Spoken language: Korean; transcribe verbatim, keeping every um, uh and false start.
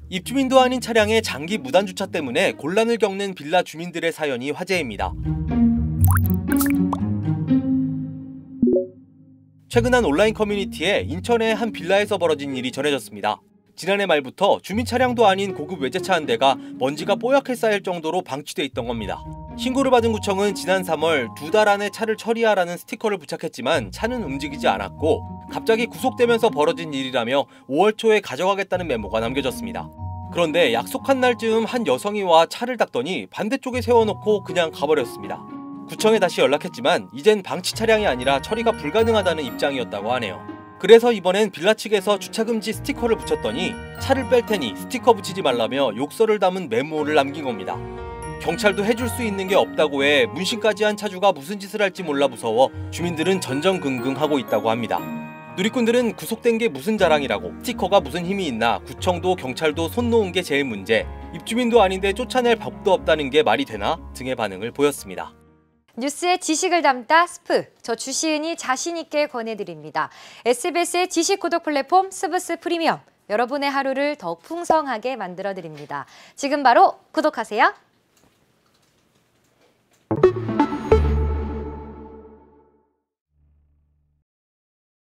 입주민도 아닌 차량의 장기 무단 주차 때문에 곤란을 겪는 빌라 주민들의 사연이 화제입니다. 최근 한 온라인 커뮤니티에 인천의 한 빌라에서 벌어진 일이 전해졌습니다. 지난해 말부터 주민 차량도 아닌 고급 외제차 한 대가 먼지가 뽀얗게 쌓일 정도로 방치돼 있던 겁니다. 신고를 받은 구청은 지난 삼월 두 달 안에 차를 처리하라는 스티커를 부착했지만 차는 움직이지 않았고 갑자기 구속되면서 벌어진 일이라며 오월 초에 가져가겠다는 메모가 남겨졌습니다. 그런데 약속한 날쯤 한 여성이 와 차를 닦더니 반대쪽에 세워놓고 그냥 가버렸습니다. 구청에 다시 연락했지만 이젠 방치 차량이 아니라 처리가 불가능하다는 입장이었다고 하네요. 그래서 이번엔 빌라 측에서 주차금지 스티커를 붙였더니 차를 뺄 테니 스티커 붙이지 말라며 욕설을 담은 메모를 남긴 겁니다. 경찰도 해줄 수 있는 게 없다고 해 문신까지 한 차주가 무슨 짓을 할지 몰라 무서워 주민들은 전전긍긍하고 있다고 합니다. 누리꾼들은 구속된 게 무슨 자랑이라고, 스티커가 무슨 힘이 있나, 구청도 경찰도 손 놓은 게 제일 문제, 입주민도 아닌데 쫓아낼 법도 없다는 게 말이 되나 등의 반응을 보였습니다. 뉴스의 지식을 담다 스프, 저 주시은이 자신 있게 권해드립니다. 에스비에스의 지식 구독 플랫폼 스브스 프리미엄, 여러분의 하루를 더욱 풍성하게 만들어드립니다. 지금 바로 구독하세요.